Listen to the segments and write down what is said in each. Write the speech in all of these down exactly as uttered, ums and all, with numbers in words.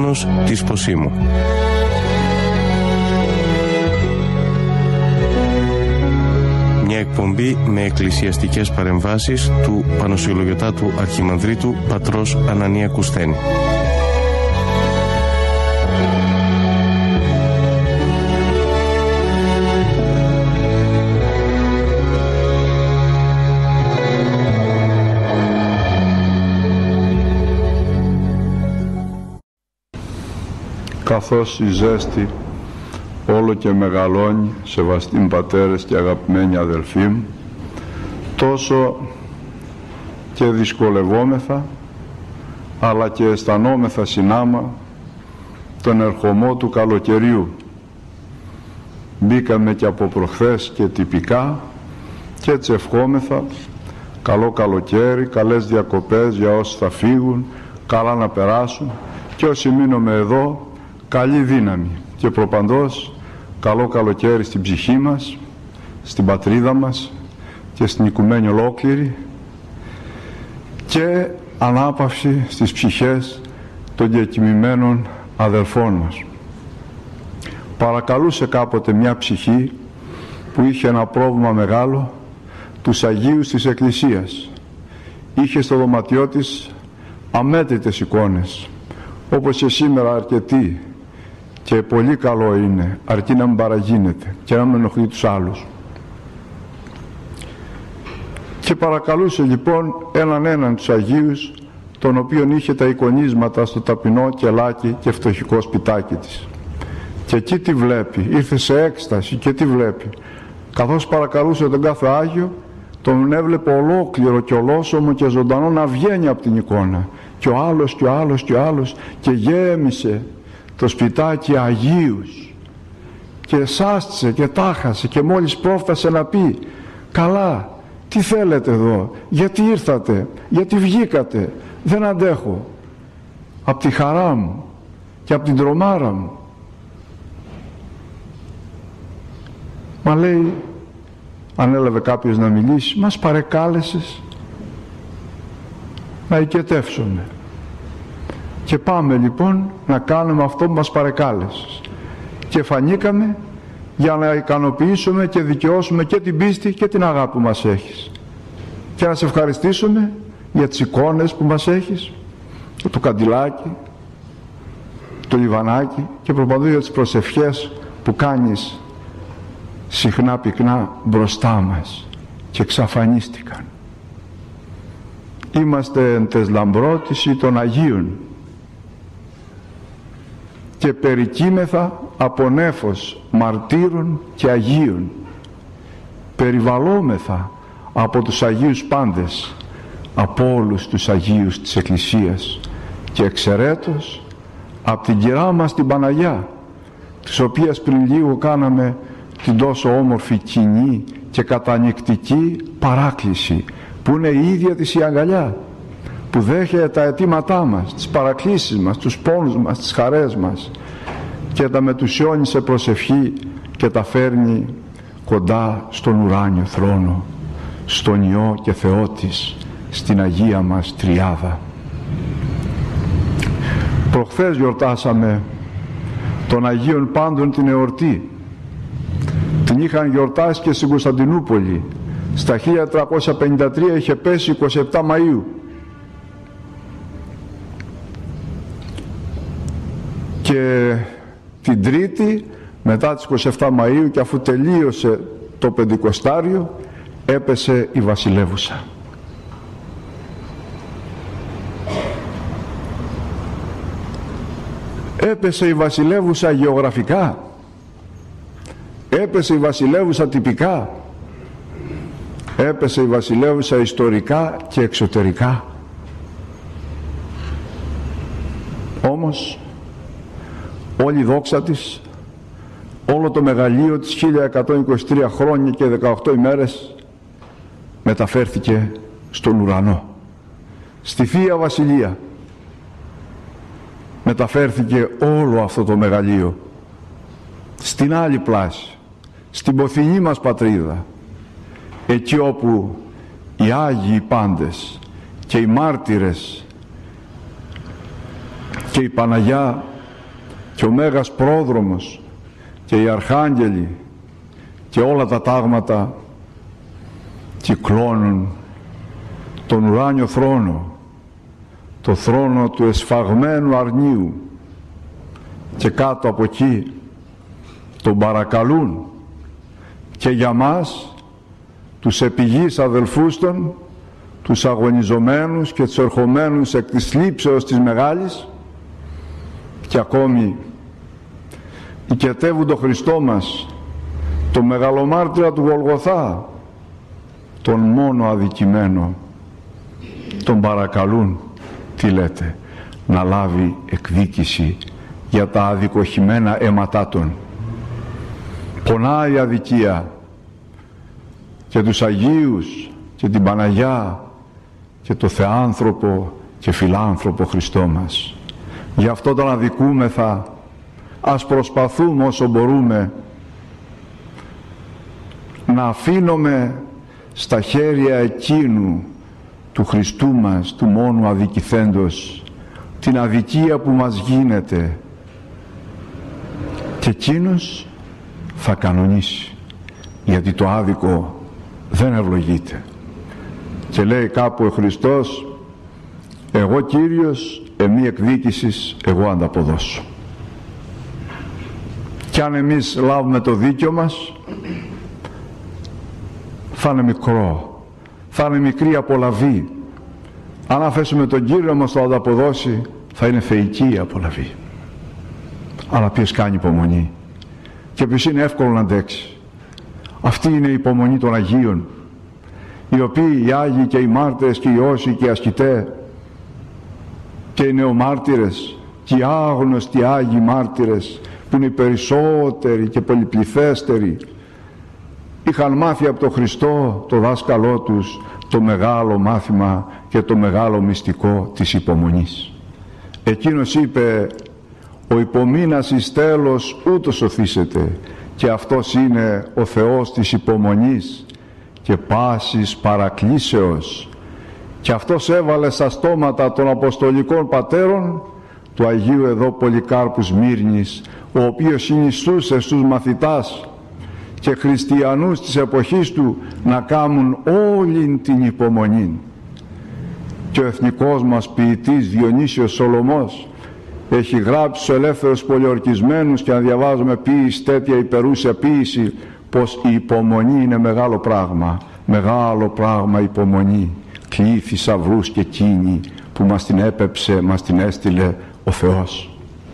Ουράνος της Ποσίμου. Μια εκπομπή με εκκλησιαστικές παρεμβάσεις του Πανοσιολογιοτάτου Αρχιμανδρίτου πατρός Ανανία Κουσθένη. Καθώς η ζέστη όλο και μεγαλώνει, σεβαστοί πατέρες και αγαπημένοι αδελφοί μου, τόσο και δυσκολευόμεθα, αλλά και αισθανόμεθα συνάμα τον ερχομό του καλοκαιριού. Μπήκαμε και από προχθές και τυπικά και έτσι ευχόμεθα καλό καλοκαίρι, καλές διακοπές για όσοι θα φύγουν, καλά να περάσουν, και όσοι μείνουμε εδώ, καλή δύναμη και προπαντός καλό καλοκαίρι στην ψυχή μας, στην πατρίδα μας και στην οικουμένη ολόκληρη, και ανάπαυση στις ψυχές των διακοιμημένων αδελφών μας. Παρακαλούσε κάποτε μια ψυχή που είχε ένα πρόβλημα μεγάλο, τους Αγίους της Εκκλησίας. Είχε στο δωματιό της αμέτρητες εικόνες, όπως και σήμερα αρκετοί, και πολύ καλό είναι, αρκεί να μην παραγίνεται και να μην ενοχλεί τους άλλους. Και παρακαλούσε λοιπόν έναν έναν τους Αγίους, τον οποίον είχε τα εικονίσματα στο ταπεινό κελάκι και φτωχικό σπιτάκι της. Και εκεί τι βλέπει, ήρθε σε έκσταση και τι βλέπει. Καθώς παρακαλούσε τον κάθε Άγιο, τον έβλεπε ολόκληρο και ολόσωμο και ζωντανό να βγαίνει από την εικόνα. Και ο άλλος και ο άλλος και ο άλλος, και γέμισε το σπιτάκι Αγίους και σάστησε και τάχασε, και μόλις πρόφτασε να πει «Καλά, τι θέλετε εδώ, γιατί ήρθατε, γιατί βγήκατε, δεν αντέχω από τη χαρά μου και από την τρομάρα μου». Μα λέει, ανέλαβε κάποιος να μιλήσει, «Μας παρεκάλεσες να οικετεύσουμε και πάμε λοιπόν να κάνουμε αυτό που μας παρεκάλεσες». Και φανήκαμε για να ικανοποιήσουμε και δικαιώσουμε και την πίστη και την αγάπη που μας έχεις, και να σε ευχαριστήσουμε για τις εικόνες που μας έχεις, το καντιλάκι, το λιβανάκι, και προπαντού για τις προσευχές που κάνεις συχνά πυκνά μπροστά μας και εξαφανίστηκαν. Είμαστε εν τες λαμπρότηση των Αγίων και περικείμεθα από νέφος μαρτύρων και Αγίων. Περιβαλλόμεθα από τους Αγίους πάντες, από όλους τους Αγίους της Εκκλησίας, και εξαιρέτως από την κυρά μας την Παναγιά, της οποίας πριν λίγο κάναμε την τόσο όμορφη κοινή και κατανυκτική παράκληση, που είναι η ίδια της η αγκαλιά, που δέχεται τα αιτήματά μας, τις παρακλήσεις μας, τους πόνους μας, τις χαρές μας, και τα μετουσιώνει σε προσευχή και τα φέρνει κοντά στον ουράνιο θρόνο, στον Υιό και Θεό της, στην Αγία μας Τριάδα. Προχθές γιορτάσαμε των Αγίων Πάντων την εορτή. Την είχαν γιορτάσει και στην Κωνσταντινούπολη. Στα χίλια τριακόσια πενήντα τρία είχε πέσει είκοσι επτά Μαΐου. Και την Τρίτη, μετά τις είκοσι επτά Μαΐου, και αφού τελείωσε το Πεντηκοστάριο, έπεσε η βασιλεύουσα. Έπεσε η βασιλεύουσα γεωγραφικά, έπεσε η βασιλεύουσα τυπικά, έπεσε η βασιλεύουσα ιστορικά και εξωτερικά. Όμως όλη η δόξα της, όλο το μεγαλείο της, χίλια εκατόν είκοσι τρία χρόνια και δεκαοκτώ ημέρες, μεταφέρθηκε στον ουρανό, στη Θεία Βασιλεία. Μεταφέρθηκε όλο αυτό το μεγαλείο στην άλλη πλάση, στην ποθηνή μας πατρίδα, εκεί όπου οι Άγιοι πάντες και οι μάρτυρες και η Παναγιά και ο Μέγας Πρόδρομος και οι Αρχάγγελοι και όλα τα τάγματα κυκλώνουν τον ουράνιο θρόνο, το θρόνο του εσφαγμένου αρνίου, και κάτω από εκεί τον παρακαλούν και για μας τους επιγείς αδελφούς των, τους αγωνιζομένους και τους ερχομένους εκ της λήψεως της μεγάλης, και ακόμη οικετεύουν τον Χριστό μας, τον μεγαλομάρτυρα του Γολγοθά, τον μόνο αδικημένο, τον παρακαλούν, τι λέτε, να λάβει εκδίκηση για τα αδικοχημένα αίματά των. Πονάει η αδικία και τους Αγίους και την Παναγιά και το Θεάνθρωπο και Φιλάνθρωπο Χριστό μας. Γι' αυτό τον αδικούμεθα, ας προσπαθούμε όσο μπορούμε να αφήνουμε στα χέρια εκείνου του Χριστού μας, του μόνου αδικηθέντος, την αδικία που μας γίνεται, και εκείνος θα κανονίσει, γιατί το άδικο δεν ευλογείται. Και λέει κάπου ο Χριστός, εγώ Κύριος, εμή εκδίκησης, εγώ ανταποδώσω. Κι αν εμείς λάβουμε το δίκιο μας, θα είναι μικρό, θα είναι μικρή απολαβή. Αν αφήσουμε τον Κύριο μας το ανταποδώσει, θα είναι θεϊκή η απολαβή. Αλλά ποιος κάνει υπομονή και ποιος είναι εύκολο να αντέξει? Αυτή είναι η υπομονή των Αγίων, οι οποίοι οι Άγιοι και οι μάρτυρες και οι όσοι και οι ασκητές και οι νεομάρτυρες και οι άγνωστοι Άγιοι μάρτυρες, που είναι οι περισσότεροι και πολυπληθέστεροι, είχαν μάθει από τον Χριστό, το δάσκαλό τους, το μεγάλο μάθημα και το μεγάλο μυστικό της υπομονής. Εκείνος είπε, ο υπομείνας εις τέλος ούτως σωθήσεται, και αυτός είναι ο Θεός της υπομονής και πάσης παρακλήσεως. Και αυτός έβαλε στα στόματα των Αποστολικών Πατέρων του Αγίου εδώ Πολυκάρπου Σμύρνης, ο οποίος συνιστούσε στους μαθητάς και χριστιανούς της εποχής του να κάνουν όλη την υπομονή. Και ο εθνικός μας ποιητής Διονύσιος Σολωμός έχει γράψει στους ελεύθερους πολιορκισμένους, και να διαβάζουμε ποίηση, τέτοια υπερούσια ποίηση, πως η υπομονή είναι μεγάλο πράγμα, μεγάλο πράγμα υπομονή, κλεί θησαυρούς και κίνη που μας την έπεψε, μας την έστειλε ο Θεός.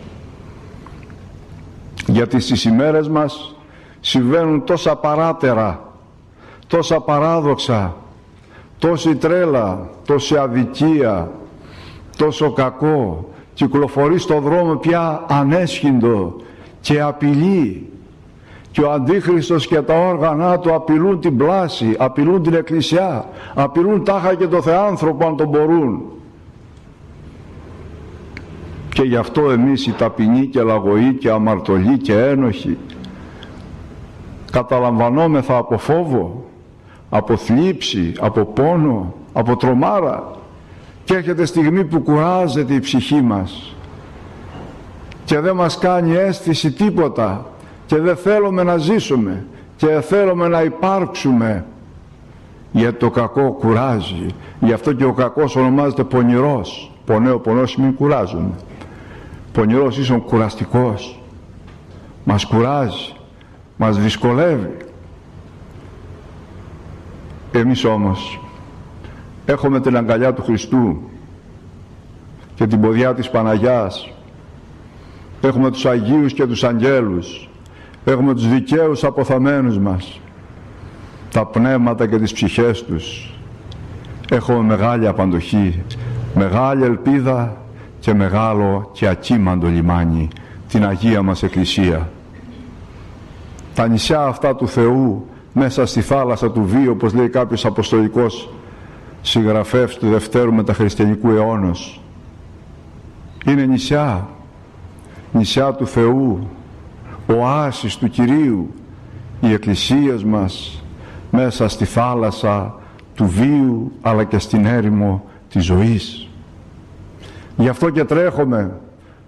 Γιατί στις ημέρες μας συμβαίνουν τόσα παράτερα, τόσα παράδοξα, τόση τρέλα, τόση αδικία, τόσο κακό, κυκλοφορεί στον δρόμο πια ανέσχυντο και απειλεί, και ο Αντίχριστος και τα όργανα του απειλούν την πλάση, απειλούν την Εκκλησιά, απειλούν τάχα και το Θεάνθρωπο αν τον μπορούν. Και γι' αυτό εμείς οι ταπεινοί και λαγωοί και αμαρτωλοί και ένοχοι καταλαμβανόμεθα από φόβο, από θλίψη, από πόνο, από τρομάρα, και έρχεται στιγμή που κουράζεται η ψυχή μας και δεν μας κάνει αίσθηση τίποτα και δεν θέλουμε να ζήσουμε και θέλουμε να υπάρξουμε, γιατί το κακό κουράζει. Γι' αυτό και ο κακός ονομάζεται πονηρός. Πονέο πονός μην κουράζουμε. Πονηρός ίσον κουραστικός. Μας κουράζει, μας δυσκολεύει. Εμείς όμως έχουμε την αγκαλιά του Χριστού και την ποδιά της Παναγιάς. Έχουμε τους Αγίους και τους Αγγέλους. Έχουμε τους δικαίους αποθαμένους μας, τα πνεύματα και τις ψυχές τους. Έχουμε μεγάλη απαντοχή, μεγάλη ελπίδα και μεγάλο και ακίμαντο λιμάνι, την Αγία μας Εκκλησία. Τα νησιά αυτά του Θεού μέσα στη θάλασσα του βίου, όπως λέει κάποιος αποστολικός συγγραφεύς του Δευτέρου Μεταχριστιανικού αιώνος, είναι νησιά, νησιά του Θεού, οάσεις του Κυρίου, οι εκκλησίες μας μέσα στη θάλασσα του βίου αλλά και στην έρημο της ζωής. Γι' αυτό και τρέχουμε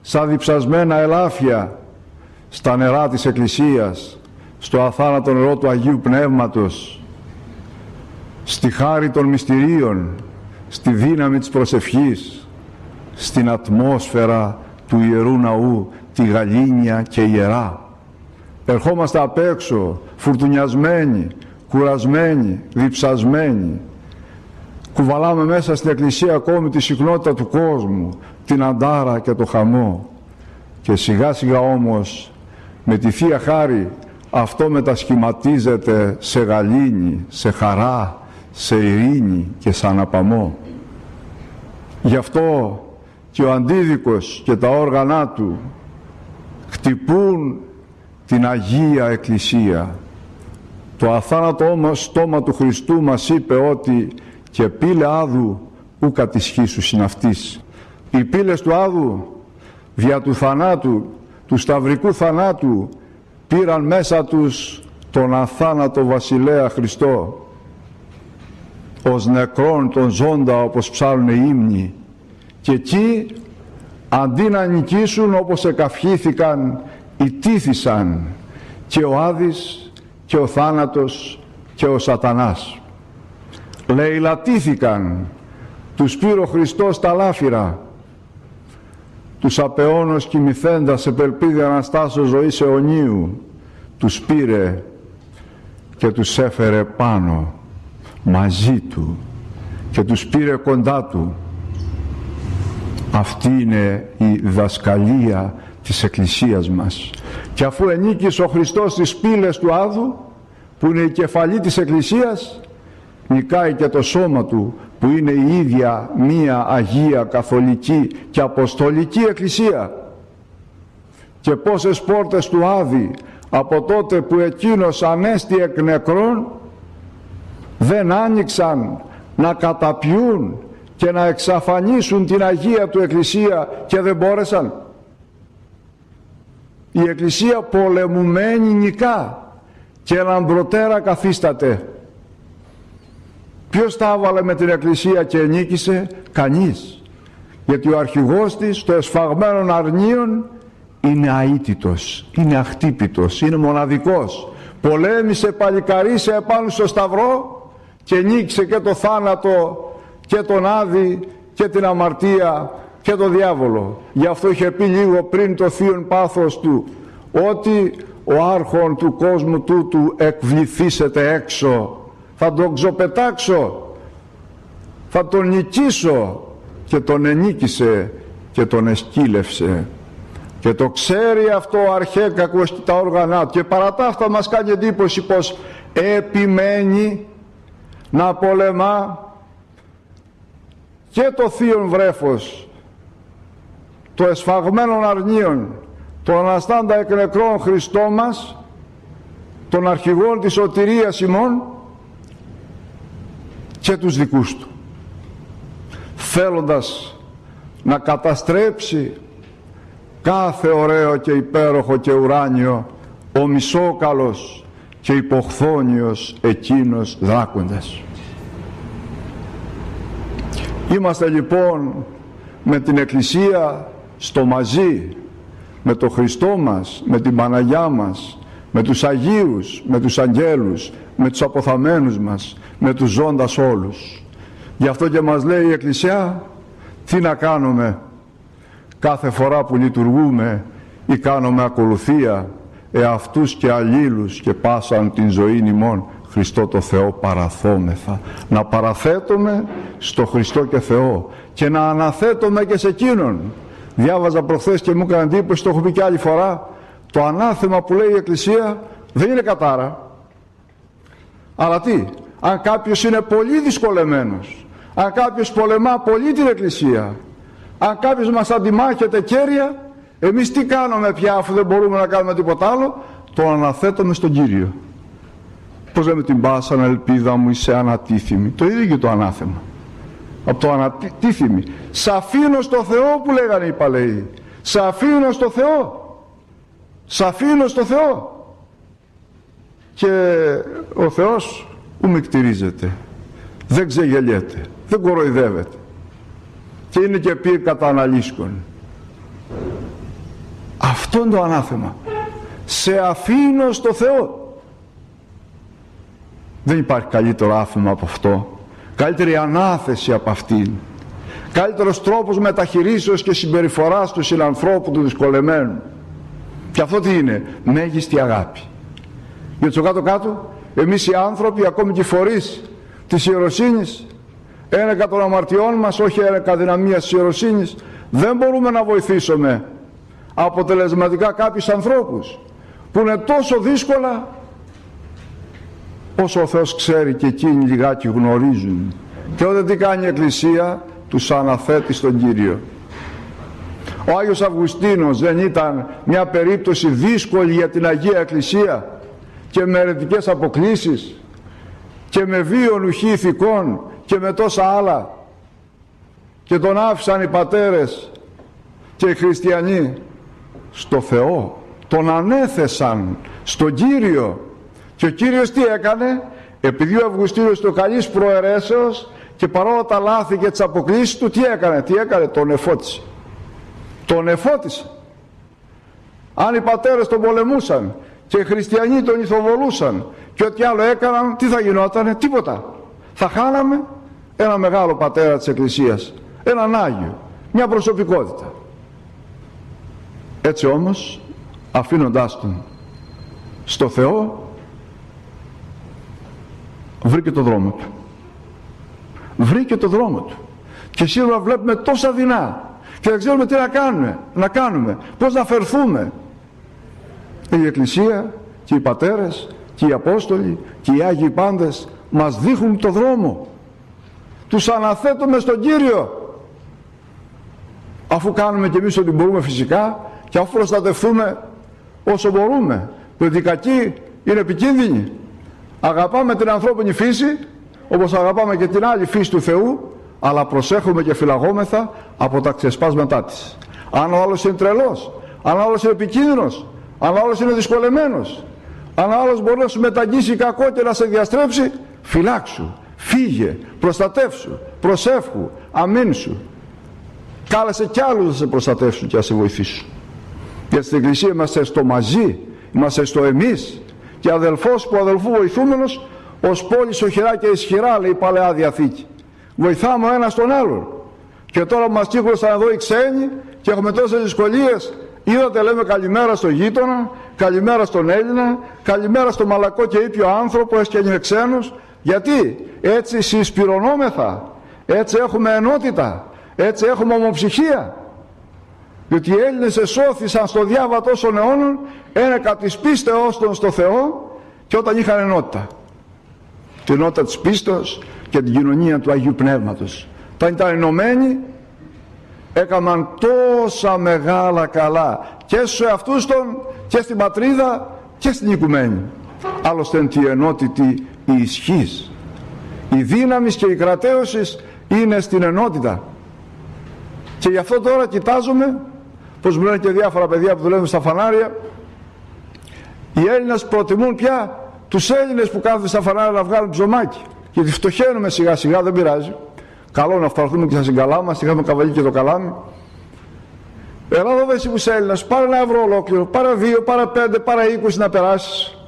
σαν διψασμένα ελάφια στα νερά της Εκκλησίας, στο αθάνατο νερό του Αγίου Πνεύματος, στη χάρη των μυστηρίων, στη δύναμη της προσευχής, στην ατμόσφαιρα του Ιερού Ναού, τη γαλήνια και ιερά. Ερχόμαστε απ' έξω, φουρτουνιασμένοι, κουρασμένοι, διψασμένοι. Κουβαλάμε μέσα στην Εκκλησία ακόμη τη συχνότητα του κόσμου, την αντάρα και το χαμό. Και σιγά σιγά όμως, με τη Θεία Χάρη, αυτό μετασχηματίζεται σε γαλήνη, σε χαρά, σε ειρήνη και σε αναπαμό. Γι' αυτό και ο Αντίδικος και τα όργανά του χτυπούν την Αγία Εκκλησία. Το αθάνατο όμως στόμα του Χριστού μας είπε ότι «και πύλε άδου ου κατησχίσου συναυτής». Οι πύλες του άδου δια του θανάτου, του σταυρικού θανάτου, πήραν μέσα τους τον αθάνατο βασιλέα Χριστό, ως νεκρόν τον ζώντα, όπως ψάλουν οι ύμνοι, και εκεί αντί να νικήσουν, όπως εκαυχήθηκαν, ητήθησαν και ο Άδης και ο θάνατος και ο σατανάς. Λαιλατήθηκαν, τους πήρε ο Χριστός τα λάφυρα, τους απεώνος κοιμηθέντας επελπίδη Αναστάσεως ζωής αιωνίου, τους πήρε και τους έφερε πάνω μαζί του και τους πήρε κοντά του. Αυτή είναι η διδασκαλία της Εκκλησίας μας. Και αφού ενίκησε ο Χριστός στις πύλες του Άδου, που είναι η κεφαλή της Εκκλησίας, νικάει και το σώμα του, που είναι η ίδια μία Αγία, Καθολική και Αποστολική Εκκλησία. Και πόσες πόρτες του Άδη από τότε που εκείνος ανέστη εκ νεκρών δεν άνοιξαν να καταπιούν και να εξαφανίσουν την Αγία του Εκκλησία και δεν μπόρεσαν. Η Εκκλησία πολεμουμένη νικά και λαμπροτέρα καθίσταται. Ποιος τα έβαλε με την Εκκλησία και ενίκησε? Κανείς. Γιατί ο αρχηγός της, το εσφαγμένων αρνίων, είναι αίτητος, είναι αχτύπητος, είναι μοναδικός. Πολέμησε, παλικαρίσε επάνω στο σταυρό και νίκησε και το θάνατο και τον Άδη και την αμαρτία και τον διάβολο. Γι' αυτό είχε πει λίγο πριν το θείον πάθος του ότι ο άρχον του κόσμου τούτου εκβληθήσεται έξω. Θα τον ξοπετάξω, θα τον νικήσω, και τον ενίκησε και τον εσκύλευσε. Και το ξέρει αυτό ο αρχέκακος και τα όργανά του, και παρά τα αυτά μας κάνει εντύπωση πως επιμένει να πολεμά και το θείον βρέφος, το εσφαγμένων αρνίων, τον αναστάντα εκ νεκρών Χριστό μας, των αρχηγών της σωτηρίας ημών, και τους δικούς του, θέλοντας να καταστρέψει κάθε ωραίο και υπέροχο και ουράνιο, ο μισόκαλος και υποχθόνιος εκείνος δράκοντας. Είμαστε λοιπόν με την Εκκλησία στο μαζί, με το Χριστό μας, με την Παναγιά μας, με τους Αγίους, με τους Αγγέλους, με τους αποθαμένους μας, με τους ζώντας όλους. Γι' αυτό και μας λέει η Εκκλησία τι να κάνουμε κάθε φορά που λειτουργούμε ή κάνουμε ακολουθία εαυτούς και αλλήλους και πάσαν την ζωή ημών Χριστό το Θεό παραθόμεθα. Να παραθέτουμε στο Χριστό και Θεό και να αναθέτουμε και σε Εκείνον. Διάβαζα προχθές και μου έκανε εντύπωση, το έχω πει και άλλη φορά, το ανάθεμα που λέει η Εκκλησία δεν είναι κατάρα. Αλλά τι, αν κάποιος είναι πολύ δυσκολεμένος, αν κάποιος πολεμά πολύ την Εκκλησία, αν κάποιος μας αντιμάχεται κέρια, εμείς τι κάνουμε πια αφού δεν μπορούμε να κάνουμε τίποτα άλλο? Το αναθέτουμε στον Κύριο. Πώς λέμε την πάσανα ελπίδα μου είσαι ανατίθιμη. Το ίδιο και το ανάθεμα. Από το ανατίθιμη. Σ' αφήνω στο Θεό που λέγανε οι παλαιοί. Σ' αφήνω στο Θεό. Σ' αφήνω στο Θεό. Και ο Θεός ου με κτηρίζεται. Δεν ξεγελιέται. Δεν κοροϊδεύεται. Και είναι και πυρ κατά αναλύσκων. Αυτό είναι το ανάθεμα. Σε αφήνω στο Θεό. Δεν υπάρχει καλύτερο άφημα από αυτό, καλύτερη ανάθεση από αυτήν, καλύτερος τρόπος μεταχειρήσεως και συμπεριφοράς του συνανθρώπου του δυσκολεμένου. Και αυτό τι είναι? Μέγιστη αγάπη. Γιατί στο κάτω-κάτω εμείς οι άνθρωποι, ακόμη και οι φορείς της ιεροσύνης, ένεκα των αμαρτιών μας, όχι ένεκα δυναμίας της ιεροσύνης, δεν μπορούμε να βοηθήσουμε αποτελεσματικά κάποιους ανθρώπους που είναι τόσο δύσκολα όσο ο Θεός ξέρει και εκείνοι λιγάκι γνωρίζουν. Και όταν τι κάνει η Εκκλησία? Τους αναθέτει στον Κύριο. Ο Άγιος Αυγουστίνος δεν ήταν μια περίπτωση δύσκολη για την Αγία Εκκλησία και με αιρετικές αποκλίσεις και με βίον ουχή ηθικών και με τόσα άλλα, και τον άφησαν οι πατέρες και οι χριστιανοί στο Θεό, τον ανέθεσαν στον Κύριο. Και ο Κύριος τι έκανε? Επειδή ο Αυγουστίνος το καλής προαιρέσεως και παρόλα τα λάθη και τις αποκλίσεις του, τι έκανε? Τι έκανε? Τον εφώτισε. Τον εφώτισε. Αν οι πατέρες τον πολεμούσαν και οι χριστιανοί τον ηθοβολούσαν και ό,τι άλλο έκαναν, τι θα γινότανε? Τίποτα. Θα χάναμε ένα μεγάλο πατέρα της Εκκλησίας, έναν Άγιο, μια προσωπικότητα. Έτσι όμως, αφήνοντάς τον στο Θεό, βρήκε το δρόμο του. Βρήκε το δρόμο του. Και σήμερα βλέπουμε τόσα δεινά και δεν ξέρουμε τι να κάνουμε, να κάνουμε, πώς να φερθούμε. Η Εκκλησία και οι πατέρες και οι Απόστολοι και οι Άγιοι πάντες μας δείχνουν το δρόμο. Τους αναθέτουμε στον Κύριο. Αφού κάνουμε και εμείς ό,τι μπορούμε φυσικά και αφού προστατευτούμε όσο μπορούμε. Διότι οι κακοί είναι επικίνδυνοι. Αγαπάμε την ανθρώπινη φύση όπως αγαπάμε και την άλλη φύση του Θεού, αλλά προσέχουμε και φυλαγόμεθα από τα ξεσπάσματά της. Αν ο άλλος είναι τρελός, αν ο άλλος είναι επικίνδυνος, αν ο άλλος είναι δυσκολεμένος, αν ο άλλος μπορεί να σου μεταγγίσει κακό και να σε διαστρέψει, φυλάξου, φύγε, προστατεύσου, προσεύχου, αμήνσου. Κάλεσε κι άλλους να σε προστατεύσουν και να σε βοηθήσουν. Γιατί στην Εκκλησία είμαστε στο μαζί, είμαστε στο εμείς, και αδελφός που αδελφού βοηθούμενος ως πόλης οχυρά και ισχυρά, λέει η Παλαιά Διαθήκη. Βοηθάμε ο ένας τον άλλον. Και τώρα που μας κύκλωσαν εδώ οι ξένοι και έχουμε τόσες δυσκολίες, είδατε, λέμε καλημέρα στον γείτονα, καλημέρα στον Έλληνα, καλημέρα στον μαλακό και ήπιο άνθρωπο, έστω και είναι ξένος. Γιατί? Έτσι συσπυρωνόμεθα, έτσι έχουμε ενότητα, έτσι έχουμε ομοψυχία. Διότι οι Έλληνες εσώθησαν στο διάβα τόσων αιώνων ένεκα της πίστεώς των στο Θεό και όταν είχαν ενότητα. Την ενότητα της πίστεως και την κοινωνία του Αγίου Πνεύματος. Όταν ήταν ενωμένοι έκαναν τόσα μεγάλα καλά και στους εαυτούς των και στην πατρίδα και στην οικουμένη. Άλλωστε είναι η ενότητη η ισχύς. Η δύναμη και η κρατέωση είναι στην ενότητα. Και γι' αυτό τώρα κοιτάζουμε, πως μου λένε και διάφορα παιδιά που δουλεύουν στα φανάρια, οι Έλληνες προτιμούν πια τους Έλληνες που κάθονται στα φανάρια να βγάλουν ψωμάκι. Γιατί φτωχαίνουμε σιγά σιγά, δεν πειράζει. Καλό να φταρθούμε και στα συγκαλά μας, είχαμε καβαλεί και το καλάμι. Έλα εδώ εσύ που είσαι Έλληνας, πάρε ένα ευρώ ολόκληρο, πάρε δύο, πάρε πέντε, πάρε είκοσι να περάσεις.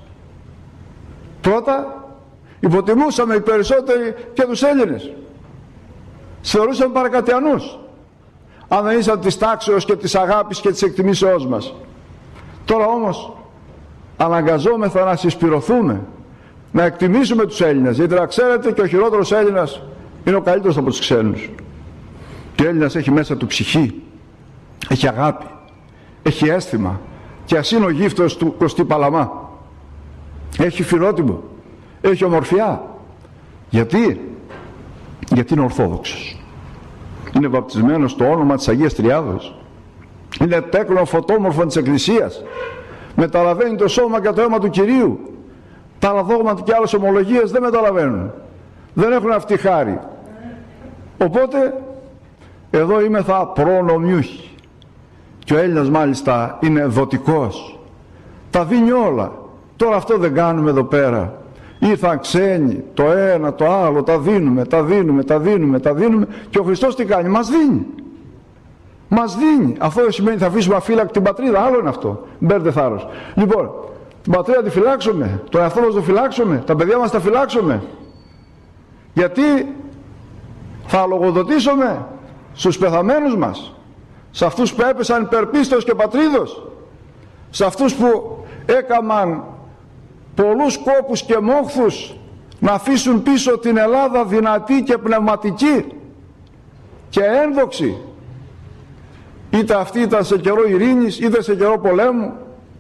Πρώτα υποτιμούσαμε οι περισσότεροι και τους Έλληνες. Θεωρούσαμε παρακατιανούς. Αν δεν ήσαν της τάξεως και της αγάπης και της εκτιμήσεώς μας. Τώρα όμως αναγκαζόμεθα να συσπυρωθούμε, να εκτιμήσουμε τους Έλληνες, γιατί να ξέρετε και ο χειρότερος Έλληνας είναι ο καλύτερος από τους ξένους. Και ο Έλληνας έχει μέσα του ψυχή, έχει αγάπη, έχει αίσθημα, και ας είναι ο γύφτος του Κωστή Παλαμά, έχει φιλότιμο, έχει ομορφιά. Γιατί? Γιατί είναι ορθόδοξος, είναι βαπτισμένος στο όνομα της Αγίας Τριάδος, είναι τέκνο φωτόμορφο της Εκκλησίας, μεταλαβαίνει το σώμα και το αίμα του Κυρίου. Τα άλλα δόγματα και άλλες ομολογίες δεν μεταλαβαίνουν, δεν έχουν αυτή χάρη. Οπότε εδώ είμαι θα προνομιούχοι, και ο Έλληνας μάλιστα είναι δοτικός, τα δίνει όλα. Τώρα αυτό δεν κάνουμε εδώ πέρα. Ήρθαν ξένοι, το ένα, το άλλο, τα δίνουμε, τα δίνουμε, τα δίνουμε, τα δίνουμε, και ο Χριστός τι κάνει? Μας δίνει. Μας δίνει. Αυτό δεν σημαίνει θα αφήσουμε αφύλακτη την πατρίδα. Άλλο είναι αυτό. Μπέρτε θάρρος. Λοιπόν, την πατρίδα τη φυλάξουμε. Τον εαυτό μας το φυλάξουμε. Τα παιδιά μας τα φυλάξουμε. Γιατί θα λογοδοτήσουμε στους πεθαμένους μας, σε αυτούς που έπεσαν υπερπίστεως και πατρίδος, σε αυτούς που έκαμαν πολλούς κόπους και μόχθους να αφήσουν πίσω την Ελλάδα δυνατή και πνευματική και ένδοξη, είτε αυτή ήταν σε καιρό ειρήνης είτε σε καιρό πολέμου.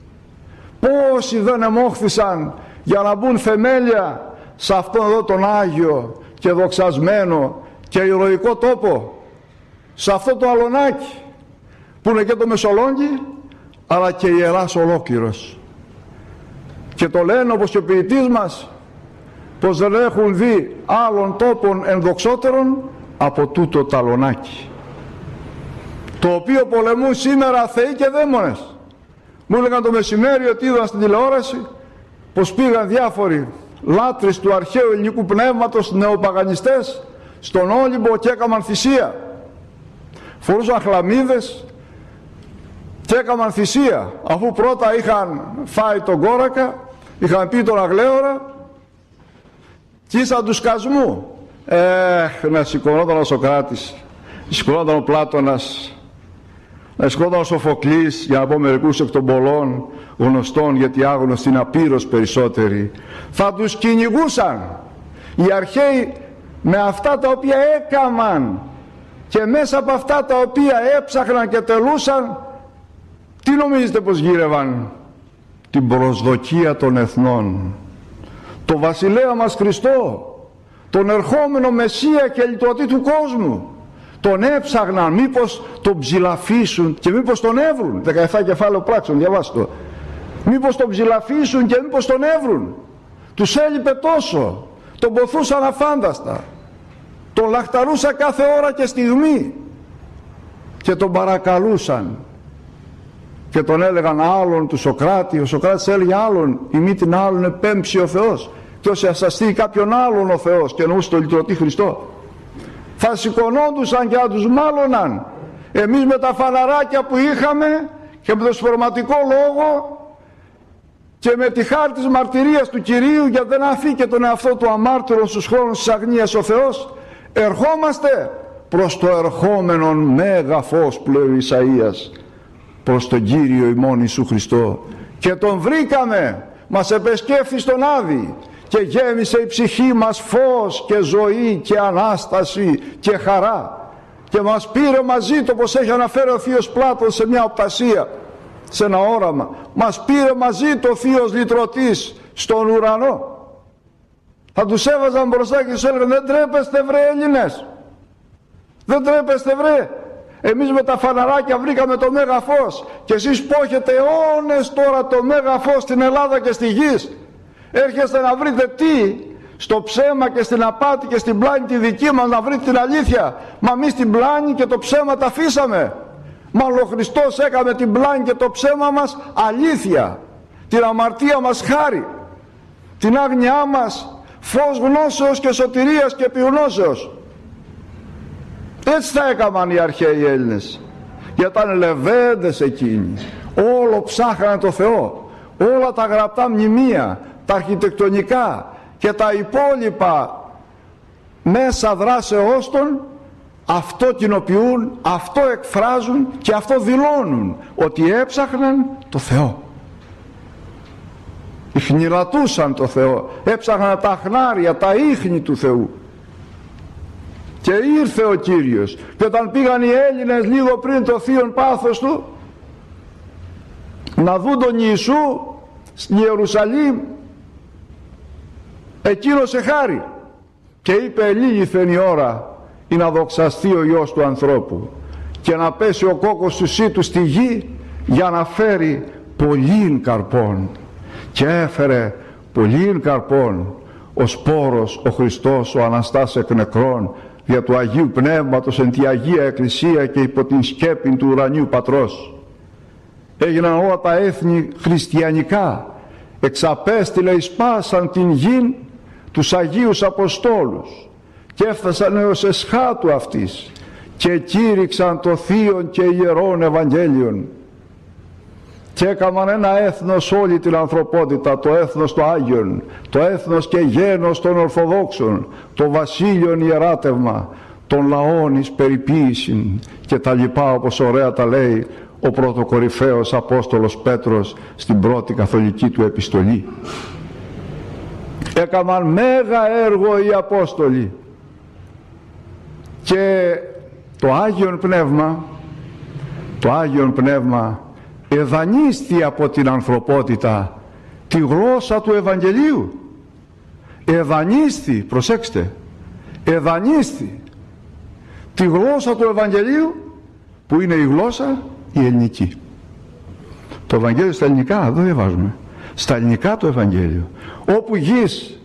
Πόσοι δεν εμόχθησαν για να μπουν θεμέλια σε αυτόν εδώ τον Άγιο και δοξασμένο και ηρωικό τόπο, σε αυτό το αλωνάκι που είναι και το Μεσολόγγι αλλά και ιεράς ολόκληρος. Και το λένε όπως και ο ποιητής μας, πως δεν έχουν δει άλλων τόπων ενδοξότερων από τούτο το αλωνάκι, το οποίο πολεμούν σήμερα θεοί και δαίμονες. Μου έλεγαν το μεσημέρι ότι είδαν στην τηλεόραση πως πήγαν διάφοροι λάτρεις του αρχαίου ελληνικού πνεύματος, νεοπαγανιστές, στον Όλυμπο και έκαναν θυσία. Φορούσαν χλαμίδες και έκαναν θυσία, αφού πρώτα είχαν φάει τον κόρακα, είχαν πει τον αγλέωρα και ήσαν του σκασμού. Έχ, να σηκωνόταν ο Σοκράτης, σηκωνόταν ο Πλάτωνας, να σηκωνόταν ο Σοφοκλής, για να πω μερικούς εκ των πολλών γνωστών, γιατί άγνωστοι είναι απείρως περισσότεροι. Θα τους κυνηγούσαν οι αρχαίοι με αυτά τα οποία έκαμαν, και μέσα από αυτά τα οποία έψαχναν και τελούσαν, τι νομίζετε πως γύρευαν? Την προσδοκία των εθνών, το βασιλέα μας Χριστό, τον ερχόμενο Μεσσία και λυτρωτή του κόσμου. Τον έψαγναν μήπως τον ψηλαφίσουν και μήπως τον έβρουν. δεκαεπτά κεφάλαιο πράξεων, διαβάστε το. Μήπως τον ψηλαφίσουν και μήπως τον έβρουν. Τους έλειπε τόσο, τον ποθούσαν αφάνταστα, τον λαχταρούσαν κάθε ώρα και στιγμή και τον παρακαλούσαν και τον έλεγαν άλλον του Σοκράτη. Ο Σοκράτης έλεγε άλλον, η μη την άλλον επέμψει ο Θεός, και όσοι ασαστεί κάποιον άλλον ο Θεός, και εννοούσε τον λυτρωτή Χριστό. Θα σηκωνόντουσαν και να τους μάλωναν. Εμείς με τα φαναράκια που είχαμε και με το σφορματικό λόγο και με τη χάρη της μαρτυρίας του Κυρίου, γιατί δεν αφήκε τον εαυτό του αμάρτυρο στους χρόνους της αγνίας ο Θεός, ερχόμαστε προς το ερχόμενον μέγα φως, που λέει ο Ισαΐας, προς τον Κύριο ημών Ιησού Χριστό, και τον βρήκαμε, μας επεσκέφθη στον Άδη και γέμισε η ψυχή μας φως και ζωή και Ανάσταση και χαρά, και μας πήρε μαζί του, όπως έχει αναφέρει ο Θείος Πλάτων σε μια οπτασία, σε ένα όραμα, μας πήρε μαζί του ο Θείος Λυτρωτής στον ουρανό. Θα τους έβαζαν μπροστά και τους έλεγαν, δεν τρέπεστε βρε Έλληνες, δεν τρέπεστε βρε, εμείς με τα φαναράκια βρήκαμε το μέγα φως και εσείς που έχετε αιώνες τώρα το μέγα φως στην Ελλάδα και στη γη, έρχεστε να βρείτε τι? Στο ψέμα και στην απάτη και στην πλάνη τη δική μας, να βρείτε την αλήθεια. Μα εμείς την πλάνη και το ψέμα τα αφήσαμε. Μάλλον ο Χριστός έκαμε την πλάνη και το ψέμα μας αλήθεια, την αμαρτία μας χάρη, την άγνοιά μας φως γνώσεως και σωτηρίας και επιγνώσεως. Έτσι θα έκαναν οι αρχαίοι Έλληνες, γιατί ήταν λεβέντες εκείνοι, όλο ψάχνανε το Θεό, όλα τα γραπτά μνημεία, τα αρχιτεκτονικά και τα υπόλοιπα μέσα δράσεώς των, αυτό κοινοποιούν, αυτό εκφράζουν και αυτό δηλώνουν, ότι έψαχναν το Θεό, ιχνηλατούσαν το Θεό, έψαχναν τα χνάρια, τα ίχνη του Θεού. Και ήρθε ο Κύριος, και όταν πήγαν οι Έλληνες λίγο πριν το θείον πάθος του να δουν τον Ιησού στην Ιερουσαλήμ, εκείνος εχάρη και είπε, ελίγηθεν η ώρα ή να δοξαστεί ο Υιός του ανθρώπου και να πέσει ο κόκκος του σύτου στη γη για να φέρει πολλήν καρπών. Και έφερε πολλήν καρπών ο σπόρος ο Χριστός, ο Αναστάς εκ νεκρών, δια του Αγίου Πνεύματος εν τη Αγία Εκκλησία και υπό την σκέπην του ουρανίου Πατρός. Έγιναν όλα τα έθνη χριστιανικά, εξαπέστειλε εις πάσαν την γην τους Αγίους Αποστόλους και έφτασαν έως εσχάτου αυτής και κήρυξαν το θείον και ιερόν Ευαγγέλιον και έκαναν ένα έθνος όλη την ανθρωπότητα, το έθνος των Άγιων, το έθνος και γένος των Ορθοδόξων, το βασίλειον ιεράτευμα, των λαών εις περιποίησιν και τα λοιπά, όπως ωραία τα λέει ο πρωτοκορυφαίος Απόστολος Πέτρος στην πρώτη καθολική του επιστολή. Έκαναν μέγα έργο οι Απόστολοι και το Άγιον Πνεύμα, το Άγιον Πνεύμα εδανίστη από την ανθρωπότητα τη γλώσσα του Ευαγγελίου. Εδανίστη, προσέξτε, εδανίστη τη γλώσσα του Ευαγγελίου, που είναι η γλώσσα η ελληνική. Το Ευαγγέλιο στα ελληνικά δεν διαβάζουμε. Στα ελληνικά το Ευαγγέλιο. Όπου γης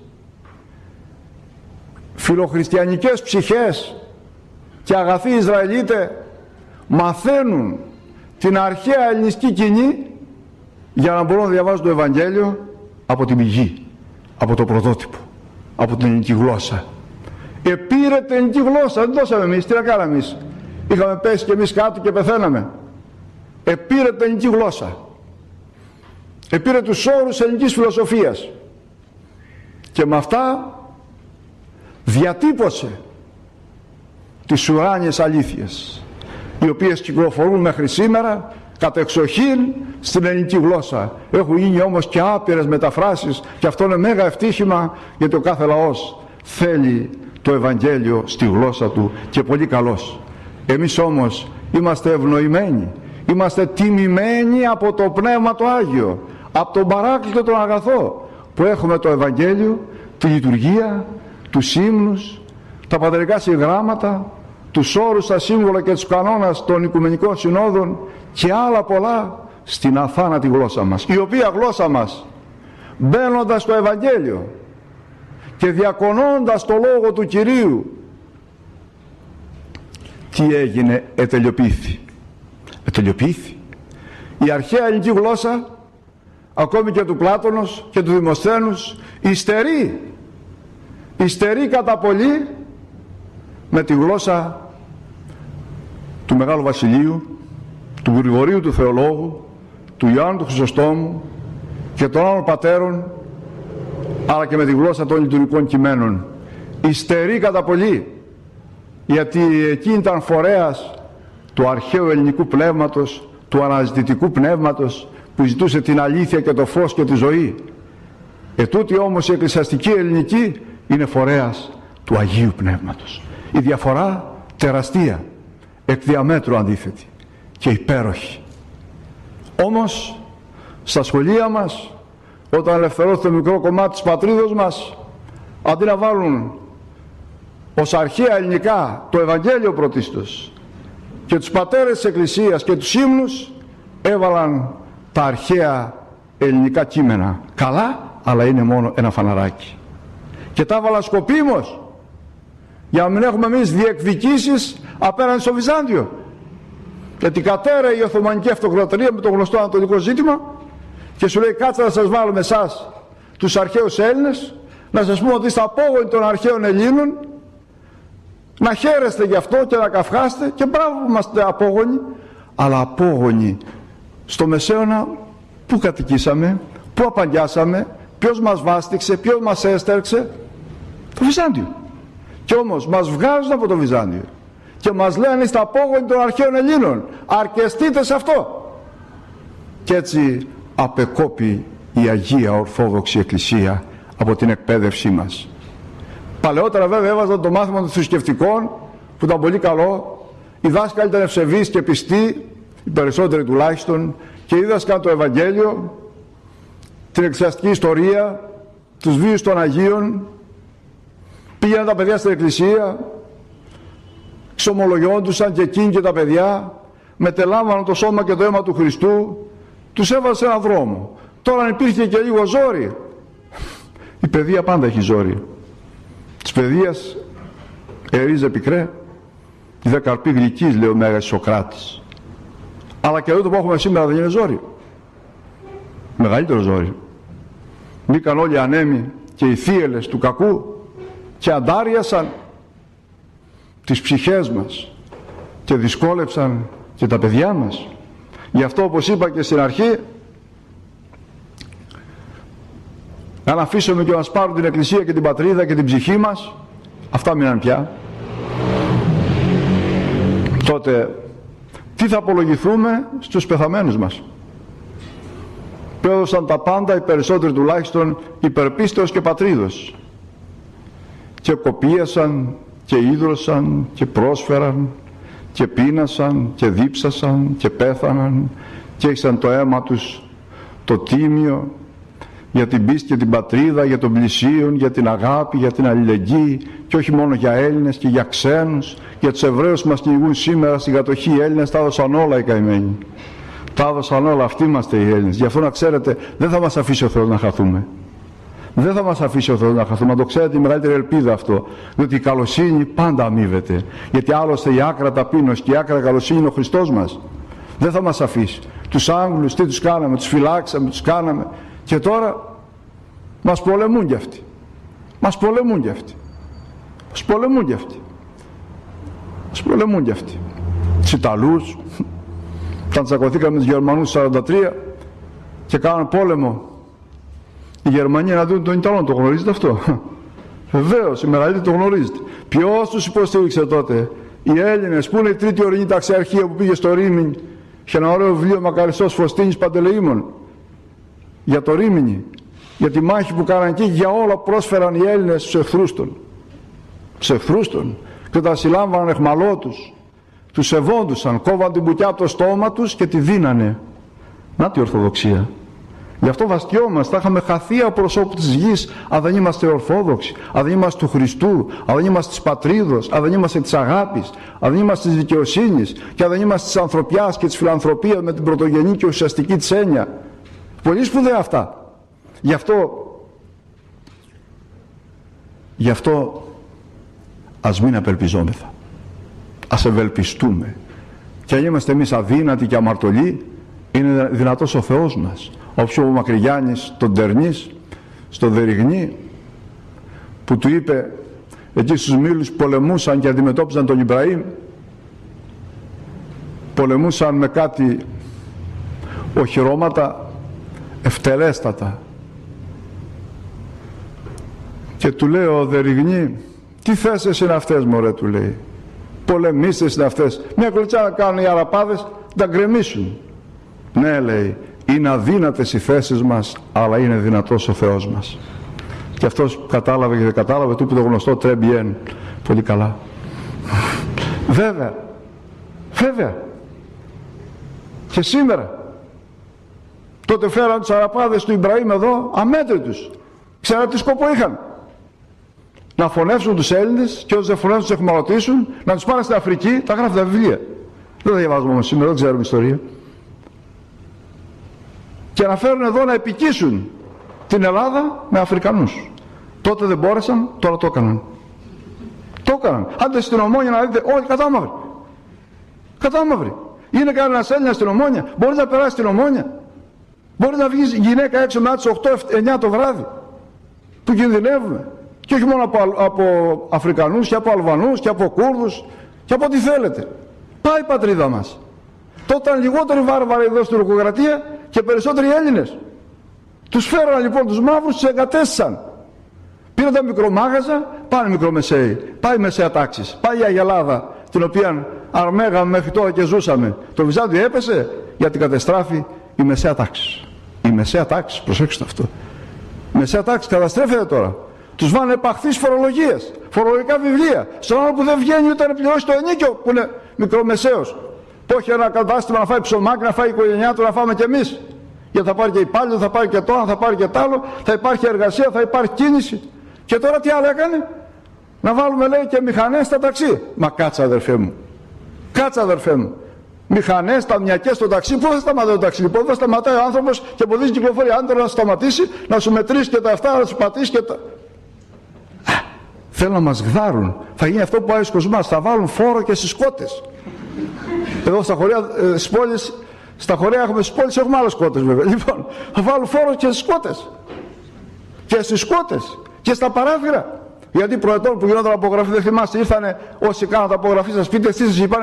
φιλοχριστιανικές ψυχές και αγαθοί Ισραηλίτε μαθαίνουν την αρχαία ελληνική κοινή για να μπορούν να διαβάζουν το Ευαγγέλιο από την πηγή, από το πρωτότυπο, από την ελληνική γλώσσα. Επήρε την ελληνική γλώσσα, δεν δώσαμε εμείς, τι να κάναμε εμείς? Είχαμε πέσει και εμείς κάτω και πεθαίναμε. Επήρε την ελληνική γλώσσα. Επήρε τους όρους ελληνικής φιλοσοφίας και με αυτά διατύπωσε τις ουράνιες αλήθειες, οι οποίες κυκλοφορούν μέχρι σήμερα κατεξοχήν στην ελληνική γλώσσα. Έχουν γίνει όμως και άπειρες μεταφράσεις και αυτό είναι μέγα ευτύχημα, γιατί ο κάθε λαός θέλει το Ευαγγέλιο στη γλώσσα του και πολύ καλός. Εμείς όμως είμαστε ευνοημένοι, είμαστε τιμημένοι από το Πνεύμα το Άγιο, από τον Παράκλητο τον αγαθό, που έχουμε το Ευαγγέλιο, τη λειτουργία, τους ύμνους, τα πατερικά συγγράμματα, τους όρους, τα σύμβολα και τους κανόνας των Οικουμενικών Συνόδων και άλλα πολλά στην αθάνατη γλώσσα μας, η οποία γλώσσα μας, μπαίνοντας στο Ευαγγέλιο και διακονώντας το Λόγο του Κυρίου, τι έγινε? Ετελειοποιήθη. Ετελειοποιήθη. Η αρχαία ελληνική γλώσσα, ακόμη και του Πλάτωνος και του Δημοσθένους, υστερεί, υστερεί κατά πολύ με τη γλώσσα του Μεγάλου Βασιλείου, του Γρηγορίου του Θεολόγου, του Ιωάννου του Χρυσοστόμου και των άλλων πατέρων, αλλά και με τη γλώσσα των λειτουργικών κειμένων. Υστερεί κατά πολύ, γιατί εκείνη ήταν φορέας του αρχαίου ελληνικού πνεύματος, του αναζητητικού πνεύματος, που ζητούσε την αλήθεια και το φως και τη ζωή. Ετούτη όμως η εκκλησιαστική ελληνική είναι φορέας του Αγίου Πνεύματος. Η διαφορά τεραστία, εκ διαμέτρου αντίθετη και υπέροχη. Όμως στα σχολεία μας, όταν ελευθερώθηκε το μικρό κομμάτι της πατρίδος μας, αντί να βάλουν ως αρχαία ελληνικά το Ευαγγέλιο πρωτίστως και τους πατέρες της Εκκλησίας και τους ύμνους, έβαλαν τα αρχαία ελληνικά κείμενα. Καλά, αλλά είναι μόνο ένα φαναράκι. Και τα έβαλαν σκοπίμως, για να μην έχουμε εμείς διεκδικήσεις απέναντι στο Βυζάντιο. Γιατί κατέρεε η Οθωμανική Αυτοκρατορία με το γνωστό ανατολικό ζήτημα και σου λέει, κάτσε να σας βάλουμε εσάς τους αρχαίους Έλληνες, να σας πούμε ότι είστε απόγονοι των αρχαίων Ελλήνων, να χαίρεστε γι' αυτό και να καυχάστε, και μπράβο που είμαστε απόγονοι, αλλά απόγονοι στο Μεσαίωνα που κατοικήσαμε, που απαγιάσαμε, ποιος μας βάστηξε, ποιος μας έστερξε? Το Βυζάντιο. Και όμως μας βγάζουν από το Βυζάντιο και μας λένε, είστε απόγονοι των αρχαίων Ελλήνων, αρκεστείτε σε αυτό. Και έτσι απεκόπη η Αγία Ορθόδοξη Εκκλησία από την εκπαίδευσή μας. Παλαιότερα βέβαια έβαζαν το μάθημα των θρησκευτικών, που ήταν πολύ καλό. Οι δάσκαλοι ήταν ευσεβείς και πιστοί, οι περισσότεροι τουλάχιστον, και δίδασκαν το Ευαγγέλιο, την εκκλησιαστική ιστορία, τους βίους των Αγίων. Πήγαιναν τα παιδιά στην εκκλησία, ξομολογιόντουσαν και εκείνοι και τα παιδιά, μετελάμβαναν το σώμα και το αίμα του Χριστού, τους έβαζαν σε έναν δρόμο. Τώρα αν υπήρχε και λίγο ζόρι, η παιδεία πάντα έχει ζόρι. Της παιδείας ερίζε πικρέ, η δε καρπή γλυκής, λέει ο Μέγας Σοκράτης. Αλλά και εδώ το που έχουμε σήμερα δεν είναι ζόρι. Μεγαλύτερο ζόρι. Μπήκαν όλοι οι ανέμοι και οι θύελες του κακού και αντάριασαν τις ψυχές μας και δυσκόλεψαν και τα παιδιά μας. Γι' αυτό, όπως είπα και στην αρχή, αν αφήσουμε και μας πάρουν την Εκκλησία και την πατρίδα και την ψυχή μας, αυτά μείναν πια, τότε τι θα απολογηθούμε στους πεθαμένους μας, που έδωσαν τα πάντα, οι περισσότεροι τουλάχιστον, υπερπίστεως και πατρίδος, και κοπίασαν και ίδρωσαν και πρόσφεραν και πείνασαν και δίψασαν και πέθαναν και έχισαν το αίμα τους το τίμιο για την πίστη και την πατρίδα, για τον πλησίον, για την αγάπη, για την αλληλεγγύη, και όχι μόνο για Έλληνες και για ξένους, για τους Εβραίους που μας κυνηγούν σήμερα στην κατοχή. Οι Έλληνες τα έδωσαν όλα οι καημένοι. Τα έδωσαν όλα, αυτοί είμαστε οι Έλληνες. Γι' αυτό να ξέρετε, δεν θα μας αφήσει ο Θεός να χαθούμε. Δεν θα μας αφήσει ο Θεός να χαθούμε. Να το ξέρετε, η μεγαλύτερη ελπίδα αυτό. Διότι η καλοσύνη πάντα αμείβεται. Γιατί άλλωστε η άκρα ταπείνωση και η άκρα καλοσύνη είναι ο Χριστός μας. Δεν θα μας αφήσει. Τους Άγγλους τι τους κάναμε, τους φυλάξαμε, τους κάναμε. Και τώρα μας πολεμούν κι αυτοί. Μας πολεμούν κι αυτοί. Μας πολεμούν κι αυτοί. Μας πολεμούν κι αυτοί. Τους Ιταλούς, όταν τσακωθήκαμε με τους Γερμανούς σαράντα τρία και κάναν πόλεμο, οι Γερμανοί να δουν τον Ιταλόν, το γνωρίζετε αυτό? Βεβαίως, οι μεγαλύτεροι το γνωρίζετε. Ποιος τους υποστήριξε τότε? Οι Έλληνες. Πού είναι η τρίτη ορεινή ταξιαρχία που πήγε στο Ρήμινι? Είχε ένα ωραίο βιβλίο Μακαριστός Φωστίνης Παντελεήμων για το Ρήμινι, για τη μάχη που κάναν εκεί, για όλα πρόσφεραν οι Έλληνες στους εχθρούς των. Τους εχθρούς των. Και τα συλλάμβαναν εχμαλώτους. Τους σεβόντουσαν, κόβαν την μπουκιά από το στόμα τους και τη δίνανε. Να τη Ορθοδοξία. Γι' αυτό βαστιόμαστε, θα είχαμε χαθεί από προσώπου της γης αν δεν είμαστε Ορθόδοξοι, αν δεν είμαστε του Χριστού, αν δεν είμαστε της πατρίδος, αν δεν είμαστε της αγάπης, αν δεν είμαστε της δικαιοσύνης και αν δεν είμαστε της ανθρωπιάς και της φιλανθρωπίας με την πρωτογενή και ουσιαστική της έννοια. Πολύ σπουδαία αυτά. Γι' αυτό, γι' αυτό ας μην απελπιζόμεθα. Ας ευελπιστούμε. Και αν είμαστε εμείς αδύνατοι και αμαρτωλοί, είναι δυνατός ο Θεός μας. Όπως ο Μακρυγιάννης τον Τερνής στο Δεριγνή, που του είπε εκεί στους Μήλους πολεμούσαν και αντιμετώπιζαν τον Ιμπραήμ, πολεμούσαν με κάτι οχυρώματα ευτελέστατα, και του λέει ο Δεριγνή, τι θέσεις είναι αυτές μωρέ, του λέει, πολεμίστες είναι αυτές, μια κλωτσιά να κάνουν οι Αραπάδες, να γκρεμίσουν. Ναι, λέει, είναι αδύνατες οι θέσεις μας, αλλά είναι δυνατός ο Θεός μας. Και αυτός κατάλαβε και δεν κατάλαβε, του είπε το γνωστό τρέμπιεν. Πολύ καλά. Βέβαια, βέβαια. Και σήμερα, τότε φέραν τους Αραπάδες του Ιμπραήμ εδώ, αμέτρητους. Ξέρετε τι σκοπό είχαν? Να φωνεύσουν τους Έλληνες και όσοι δεν φωνεύσουν τους εχμαλωτήσουν, να τους πάνε στην Αφρική, τα γράφουν τα βιβλία. Δεν τα διαβάζουμε όμως σήμερα, δεν ξέρουμε ιστορία. Και να φέρουν εδώ να επικίσουν την Ελλάδα με Αφρικανούς. Τότε δεν μπόρεσαν, τώρα το έκαναν. Το έκαναν. Άντε στην Ομόνια να δείτε, όχι, κατάμαυροι. Κατάμαυροι. Είναι κανένας Έλληνας στην Ομόνια? Μπορεί να περάσει στην Ομόνια? Μπορεί να βγει γυναίκα έξω μετά τις οκτώ εννιά το βράδυ, που κινδυνεύουμε? Και όχι μόνο από, από Αφρικανούς και από Αλβανούς και από Κούρδους και από ό,τι θέλετε. Πάει η πατρίδα μας. Τότε ήταν λιγότεροι βάρβαροι εδώ στην Τουρκοκρατία και περισσότεροι Έλληνες. Τους φέραν λοιπόν τους μαύρους, τους εγκατέστησαν. Πήραν τα μικρομάγαζα, πάνε μικρομεσαίοι, πάει η μεσαία τάξη, πάει η Αγελάδα, την οποία αρμέγαμε μέχρι τώρα και ζούσαμε. Το Βυζάντιο έπεσε γιατί κατεστράφει η μεσαία τάξη. Η μεσαία τάξη, προσέξτε αυτό. Η μεσαία τάξη καταστρέφεται τώρα. Τους βάνε επαχθείς φορολογίες, φορολογικά βιβλία. Στον άλλο που δεν βγαίνει ούτε να πληρώσει το ενίκιο που είναι μικρομεσαίος. Που έχει ένα κατάστημα να φάει ψωμάκι, να φάει η οικογένειά του, να φάμε κι εμείς. Γιατί θα πάρει και υπάλληλο, θα πάρει και το ένα, θα πάρει και το άλλο, θα υπάρχει εργασία, θα υπάρχει κίνηση. Και τώρα τι άλλο έκανε? Να βάλουμε, λέει, και μηχανές στα ταξί. Μα κάτσε αδερφέ μου. Κάτσε αδερφέ μου. Μηχανές, ταμιακές στο ταξί. Πού θα σταματάει το ταξί? Λοιπόν, θα σταματάει ο άνθρωπος και αποδίζει κυκλοφορία. Αν τώρα να σταματήσει, να σου μετρήσει και τα αυτά, να σου πατήσει και τα. Θέλουν να μας γδάρουν. Θα γίνει αυτό που πάει στους μας. Θα βάλουν φόρο και στις κότες. Εδώ στα χωριά, ε, στις πόλεις, στα χωριά έχουμε, στις πόλεις έχουμε άλλες κότες βέβαια. Λοιπόν, θα βάλουν φόρο και στις κότες. Και στις κότες. Και στα παράθυρα. Γιατί προετών που γινόταν απογραφή, δεν θυμάστε, ήρθανε όσοι κάναν τα απογραφή στα σπίτια, εσείς σας είπαν,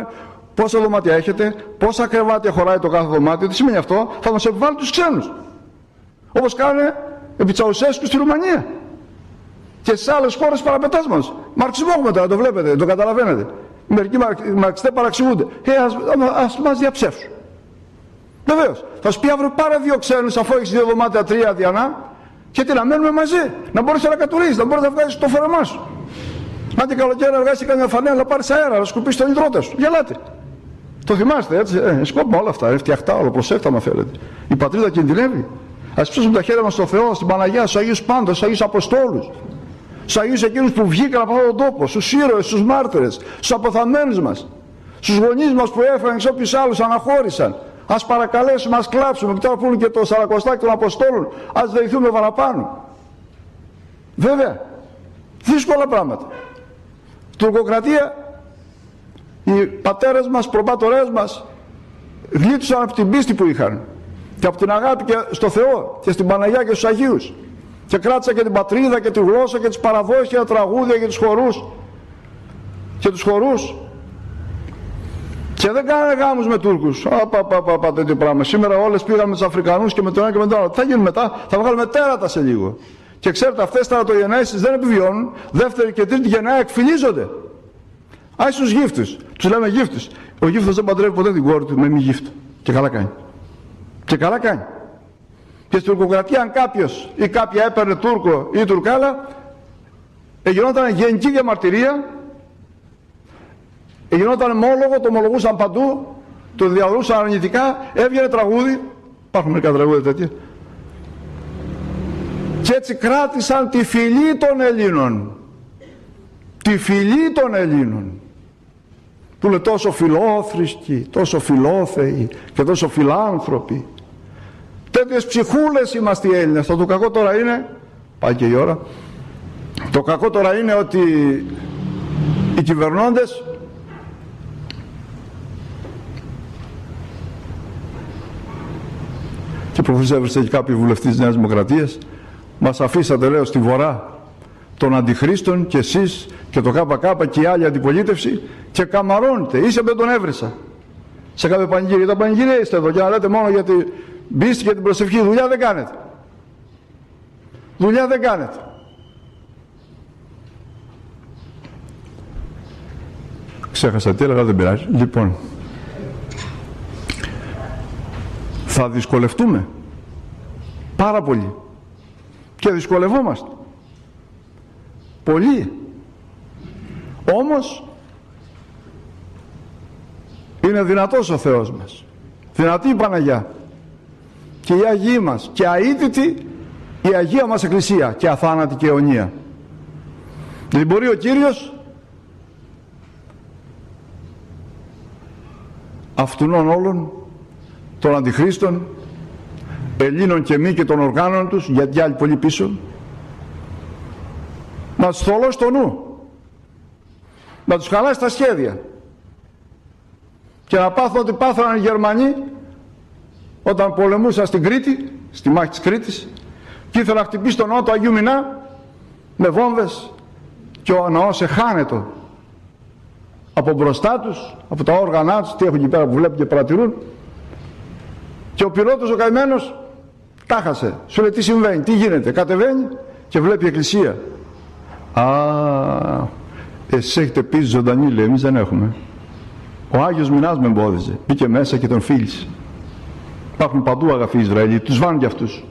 πόσα δωμάτια έχετε, πόσα κρεβάτια χωράει το κάθε δωμάτιο. Τι σημαίνει αυτό? Θα μας επιβάλλει τους ξένους. Όπως κάνουν επί Τσαουσέσκου στη Ρουμανία. Και στις άλλες χώρες παραπετάς μας. Μαρξισμό έχουμε τώρα, το βλέπετε, το καταλαβαίνετε. Μερικοί μαρξιστές παραξηγούνται. Ε, ας, ας μας διαψεύσουν. Βεβαίως. Θα σου πει αύριο πάρε δύο ξένους αφού έχεις δύο δωμάτια, τρία διανά, και τι να μένουμε μαζί. Να μπορείς να κατουρίζεις, να μπορείς να βγάζεις το φόρεμά σου. Αν την καλοκαίρι να βγάζεις καμιά φανέλα, να πάρεις αέρα, να σκουπίσεις τον υδρότα σου. Γελάτε. Το θυμάστε έτσι. Ε, σκόπιμα όλα αυτά. Είναι φτιαχτά όλα. Προσέχτε άμα θέλετε. Η πατρίδα κινδυνεύει. Ας ψήσουμε τα χέρια μας στο Θεό, στην Παναγιά, στους Αγίους Πάντες, στους Αγίους Αποστόλους. Στους Αγίους εκείνους που βγήκαν από αυτόν τον τόπο, στους ήρωες, στους μάρτυρες, στους αποθαμένους μας, στους γονείς μας που έφεραν και όποιους άλλους αναχώρησαν. Ας παρακαλέσουμε, ας κλάψουμε, και τώρα που είναι και το σαρακοστάκι των Αποστόλων, ας δεηθούμε παραπάνω. Βέβαια, δύσκολα πράγματα. Τουρκοκρατία, οι πατέρες μας, προπάτορές μας, γλίτωσαν από την πίστη που είχαν και από την αγάπη και στο Θεό και στην Παναγιά και στους Αγίους. Και κράτησαν και την πατρίδα και τη γλώσσα και τις παραδόσεις και τα τραγούδια και τους χορούς και τους χορούς. Και δεν κάνανε γάμους με Τούρκους. Απαπαπαπα τέτοιο πράγμα. Σήμερα όλες πήγαμε με τους Αφρικανούς και με τον ένα και με τον άλλο. Τι θα γίνει μετά? Θα βγάλουμε τέρατα σε λίγο. Και ξέρετε, αυτές τα ταρατογενέσεις δεν επιβιώνουν. Δεύτερη και τρίτη γενναία εκφυλίζονται. Άι στους γύφτους. Τους λέμε γύφτους. Ο γύφτος δεν παντρεύει ποτέ την κόρη του με μη γύφτο. Και καλά κάνει. Και καλά κάνει. Και στην τουρκοκρατία, αν κάποιος ή κάποια έπαιρνε Τούρκο ή Τουρκάλα, γινόταν γενική διαμαρτυρία, γινόταν μόλογο, το ομολογούσαν παντού, το διαδρούσαν αρνητικά, έβγαινε τραγούδι, υπάρχουν μερικά τραγούδια τέτοια, και έτσι κράτησαν τη φυλή των Ελλήνων. Τη φυλή των Ελλήνων. Που είναι τόσο φιλόθρησκοι, τόσο φιλόθεοι και τόσο φιλάνθρωποι. Τέτοιες ψυχούλες είμαστε οι Έλληνες. Το κακό τώρα είναι, πάει και η ώρα, το κακό τώρα είναι ότι οι κυβερνώντες και προφανώς έβρισε και κάποιοι βουλευτές της Νέας Δημοκρατίας, μας αφήσατε, λέω, στη Βορρά των αντιχρίστων και εσείς και το ΚΚ και η άλλη αντιπολίτευση και καμαρώνετε, είσαι με τον έβρισα σε κάποια πανηγύρια. Τα πανηγύρια είστε εδώ και να λέτε μόνο για την πίστη και την προσευχή. Δουλειά δεν κάνετε. Δουλειά δεν κάνετε. Ξέχασα τι έλεγα, δεν πειράζει. Λοιπόν, θα δυσκολευτούμε πάρα πολύ και δυσκολευόμαστε πολύ. Όμως είναι δυνατός ο Θεός μας, δυνατή η Παναγιά και οι Αγίοι μας και αίτητη η Αγία μας Εκκλησία και αθάνατη και αιωνία. Δεν μπορεί ο Κύριος αυτουνών όλων των αντιχρίστων, Ελλήνων και μη και των οργάνων τους, γιατί άλλοι πολύ πίσω, να τους θολώσει το νου, να τους χαλάσει τα σχέδια και να πάθουν ότι πάθαναν οι Γερμανοί όταν πολεμούσαν στην Κρήτη, στη μάχη της Κρήτης, και ήθελα να χτυπήσει τον ναό του Αγίου Μινά με βόμβες και ο ναός εχάνετο από μπροστά τους, από τα όργανά τους, τι έχουν εκεί πέρα που βλέπουν και παρατηρούν, και ο πιλότος ο καημένος τάχασε. Σου λέει τι συμβαίνει, τι γίνεται, κατεβαίνει και βλέπει η εκκλησία. Α, εσείς έχετε πει ζωντανή, λέει, εμείς δεν έχουμε. Ο Άγιος Μινάς με εμπόδιζε, μπήκε μέσα και τον φίλησε. Υπάρχουν παντού αγαθοί Ισραηλοί, τους βάνουν κι αυτούς.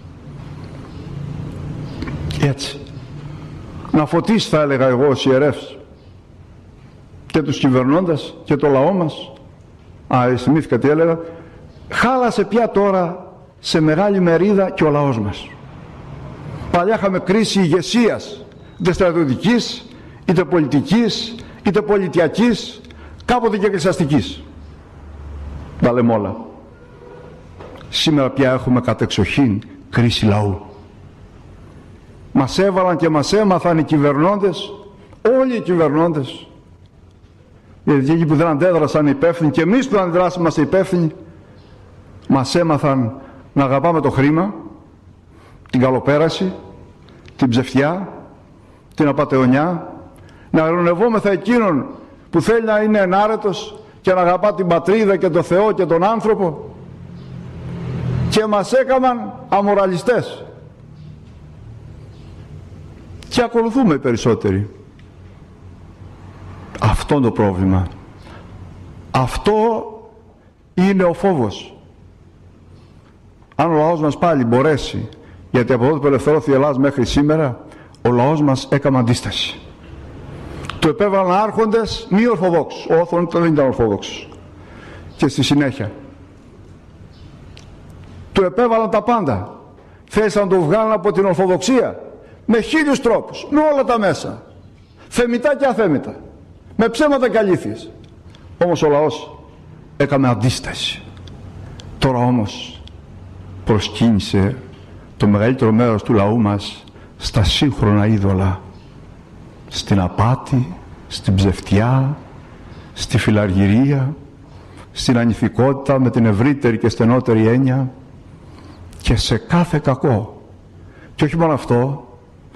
Έτσι. Να φωτίσει, θα έλεγα εγώ, ως ιερεύς και τους κυβερνώντας και το λαό μας. Α, θυμήθηκα τι έλεγα. Χάλασε πια τώρα σε μεγάλη μερίδα και ο λαός μας. Παλιά είχαμε κρίση ηγεσίας, είτε στρατιωτικής, είτε πολιτικής, είτε πολιτιακής, κάποτε και εκκλησιαστικής. Τα λέμε όλα. Σήμερα πια έχουμε κατεξοχήν κρίση λαού. Μας έβαλαν και μας έμαθαν οι κυβερνώντες, όλοι οι κυβερνώντες, γιατί εκεί που δεν αντέδρασαν οι υπεύθυνοι και εμείς που δεν αντιδράσαμε είμαστε υπεύθυνοι, μας έμαθαν να αγαπάμε το χρήμα, την καλοπέραση, την ψευτιά, την απατεωνιά, να ειρωνευόμεθα εκείνον που θέλει να είναι ενάρετος και να αγαπά την πατρίδα και τον Θεό και τον άνθρωπο, και μας έκαναν αμοραλιστές. Και ακολουθούμε οι περισσότεροι. Αυτό είναι το πρόβλημα. Αυτό είναι ο φόβος. Αν ο λαός μας πάλι μπορέσει, γιατί από τότε που ελευθερώθηκε η Ελλάδα μέχρι σήμερα, ο λαός μας έκαμε αντίσταση. Του επέβαλαν άρχοντες μη ορθοδόξους. Ο Όθων δεν ήταν ορθόδοξος. Και στη συνέχεια του επέβαλαν τα πάντα. Θέλησαν να το βγάλουν από την ορθοδοξία με χίλιους τρόπους, με όλα τα μέσα, θεμιτά και αθέμητα, με ψέματα και αλήθειες. Όμως ο λαός έκαμε αντίσταση. Τώρα όμως προσκύνησε το μεγαλύτερο μέρος του λαού μας στα σύγχρονα είδωλα, στην απάτη, στην ψευτιά, στη φιλαργυρία, στην ανηθικότητα με την ευρύτερη και στενότερη έννοια, και σε κάθε κακό. Και όχι μόνο αυτό,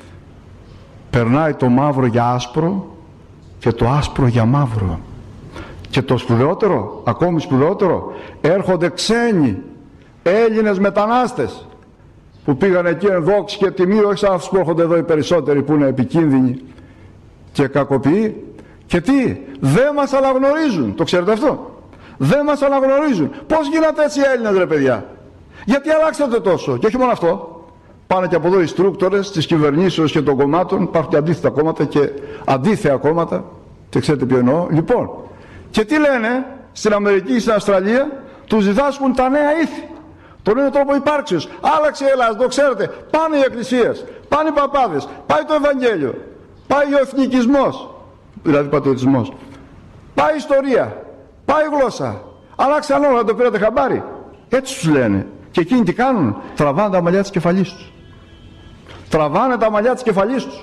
περνάει το μαύρο για άσπρο και το άσπρο για μαύρο. Και το σπουδαιότερο, ακόμη σπουδαιότερο, έρχονται ξένοι Έλληνες μετανάστες που πήγαν εκεί εν δόξη και τιμή, όχι σαν αυτούς που έρχονται εδώ οι περισσότεροι που είναι επικίνδυνοι και κακοποιοί. Και τι, δεν μας αναγνωρίζουν. Το ξέρετε αυτό? Δεν μας αναγνωρίζουν. Πώς γίνατε έτσι Έλληνες, ρε παιδιά? Γιατί αλλάξατε τόσο? Και όχι μόνο αυτό, πάνε και από εδώ οι στρούκτορες της κυβερνήσεως και των κομμάτων, υπάρχουν και αντίθετα κόμματα και αντίθετα κόμματα, και ξέρετε ποιο εννοώ. Λοιπόν, και τι λένε στην Αμερική και στην Αυστραλία? Τους διδάσκουν τα νέα ήθη, τον νέο τρόπο υπάρξεως. Άλλαξε η Ελλάδα, το ξέρετε. Πάνε οι εκκλησίες, πάνε οι παπάδες, πάει το Ευαγγέλιο, πάει ο εθνικισμός, δηλαδή πατριωτισμός, πάει η ιστορία, πάει η γλώσσα. Αλλάξαν όλα, το πήρατε χαμπάρι? Έτσι τους λένε. Και εκείνοι τι κάνουν? Τραβάνε τα μαλλιά της κεφαλής τους. Τραβάνε τα μαλλιά της κεφαλής τους.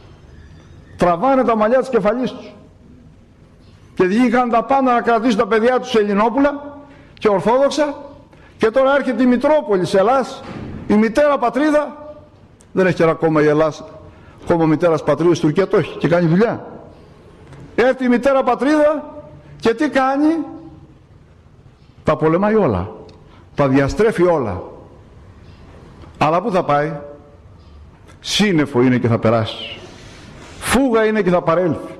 Τραβάνε τα μαλλιά της κεφαλής τους. Και βγήκαν τα πάντα να κρατήσουν τα παιδιά τους Ελληνόπουλα και Ορθόδοξα, και τώρα έρχεται η Μητρόπολη σε Ελλάς, η μητέρα πατρίδα. Δεν έχει ακόμα η Ελλάς κόμμα μητέρας πατρίδας, Τουρκία το έχει και κάνει δουλειά. Έρθει η μητέρα πατρίδα και τι κάνει? Τα πολεμάει όλα, τα διαστρέφει όλα. Αλλά πού θα πάει? Σύννεφο είναι και θα περάσει, φούγα είναι και θα παρέλθει,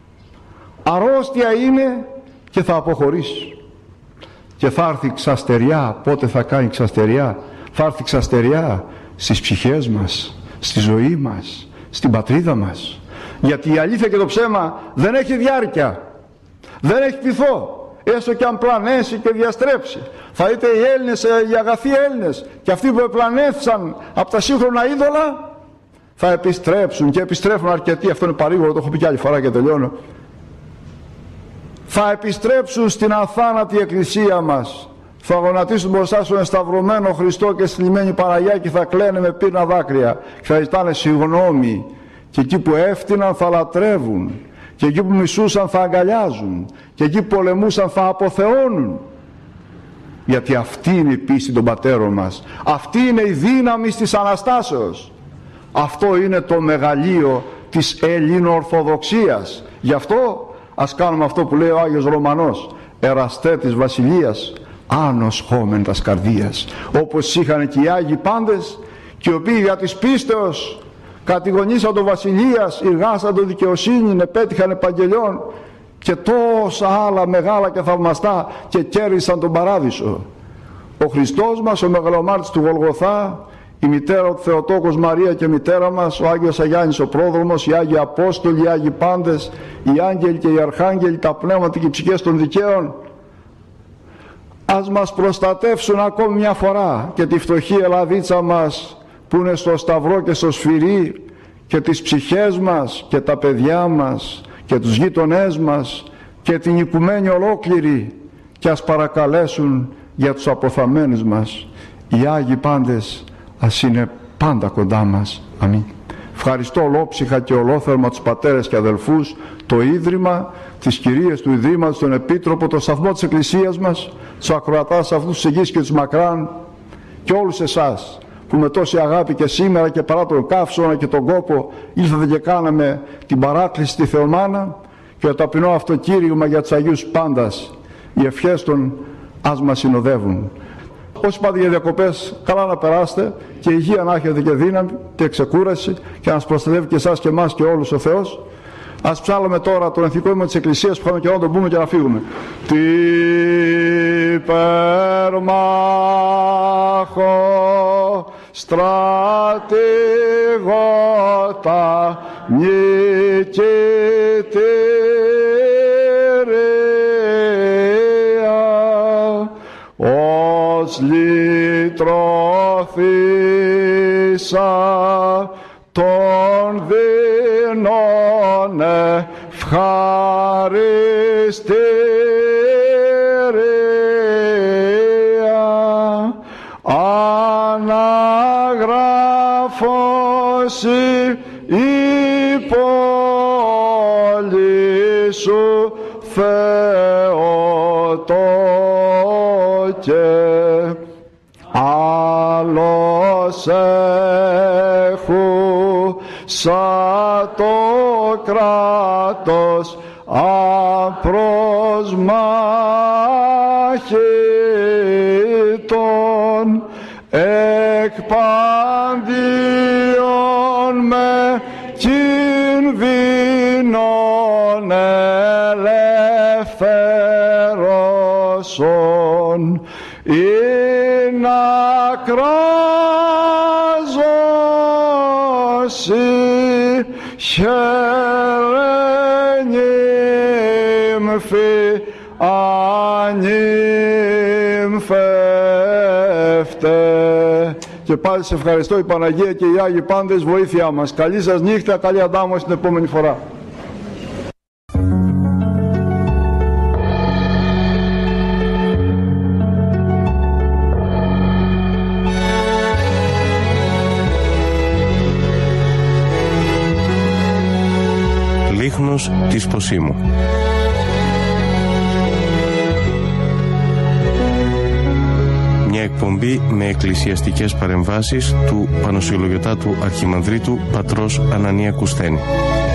αρρώστια είναι και θα αποχωρήσει. Και θα έρθει ξαστεριά. Πότε θα κάνει ξαστεριά? Θα έρθει ξαστεριά στις ψυχές μας, στη ζωή μας, στην πατρίδα μας. Γιατί η αλήθεια και το ψέμα δεν έχει διάρκεια, δεν έχει πειθό, έστω και αν πλανέσει και διαστρέψει. Θα δείτε οι Έλληνες, οι αγαθοί Έλληνες και αυτοί που επλανέθησαν από τα σύγχρονα είδωλα θα επιστρέψουν, και επιστρέφουν αρκετοί. Αυτό είναι παρήγορο, το έχω πει και άλλη φορά και τελειώνω. Θα επιστρέψουν στην αθάνατη εκκλησία μας, θα γονατίσουν μπροστά στον εσταυρωμένο Χριστό και στη λυμμένη Παναγιά και θα κλαίνε με πύρνα δάκρυα και θα ζητάνε συγγνώμη, και εκεί που έφτυναν θα λατρεύουν, και εκεί που μισούσαν θα αγκαλιάζουν, και εκεί που πολεμούσαν θα αποθεώνουν. Γιατί αυτή είναι η πίστη των πατέρων μας, αυτή είναι η δύναμη της Αναστάσεως, αυτό είναι το μεγαλείο της Ελληνοορθοδοξίας. Γι' αυτό ας κάνουμε αυτό που λέει ο Άγιος Ρωμανός, εραστέ της βασιλείας, άνος χόμεν τας καρδίας. Όπως είχαν και οι Άγιοι πάντες, και οι οποίοι για της πίστεως κατηγονήσαν το βασιλείας, ηργάσαν το δικαιοσύνη, επέτυχαν επαγγελιών και τόσα άλλα μεγάλα και θαυμαστά, και κέρδισαν τον παράδεισο. Ο Χριστός μας, ο μεγαλομάρτης του Γολγοθά, η μητέρα του Θεοτόκος Μαρία και μητέρα μας, ο Άγιος Αγιάννης ο Πρόδρομος, οι Άγιοι Απόστολοι, οι Άγιοι πάντες, οι Άγγελοι και οι Αρχάγγελοι, τα πνεύματα και οι ψυχές των δικαίων, ας μας προστατεύσουν ακόμη μια φορά, και τη φτωχή Ελλαδίτσα μας που είναι στο σταυρό και στο σφυρί, και τις ψυχές μας και τα παιδιά μας και τους γείτονές μας και την οικουμένη ολόκληρη, και ας παρακαλέσουν για τους αποθαμένους μας. Οι Άγιοι πάντες ας είναι πάντα κοντά μας. Αμήν. Ευχαριστώ ολόψυχα και ολόθερμα τους πατέρες και αδελφούς, το Ίδρυμα, τις κυρίες του Ιδρύματος, τον Επίτροπο, το σταθμό της Εκκλησίας μας, τους ακροατάς αυτούς, τους εγγύς και τους μακράν, και όλους εσάς που με τόση αγάπη και σήμερα και παρά τον καύσωνα και τον κόπο ήλθατε και κάναμε την παράκληση στη Θεομάνα, και το ταπεινό αυτό κήρυγμα για τους Αγίους πάντας οι ευχές των ας μας συνοδεύουν. Όσοι πάτε για διακοπές, καλά να περάσετε και υγεία να έχετε και δύναμη και ξεκούραση και να σας προστατεύει και εσάς και εμάς και όλους ο Θεός. Ας ψάλουμε τώρα τον εθνικό ύμνο της Εκκλησίας που είχαμε καιρό να τον πούμε και να φύγουμε. Τι υπερμάχο στρατηγότα νικητήρια ως λυτρωθήσα των δεινών ευχαριστήρια αναγράφωση η πόλη σου Θεότο και άλλος έχου σαν το κράτος απροσμάχητον εκπαντίον με κινδύνων ελευθέρωσον ή να κράζωσι χερενήμφη ανήμφευτε. Και πάλι σε ευχαριστώ η Παναγία και οι Άγιοι πάντες βοήθειά μας. Καλή σας νύχτα, καλή αντάμωση την επόμενη φορά. Λίχνος της Ποσίμου. Μια εκπομπή με εκκλησιαστικές παρεμβάσεις του Πανοσιολογιοτάτου Αρχιμανδρίτου πατρός Ανανία Κουσθένη.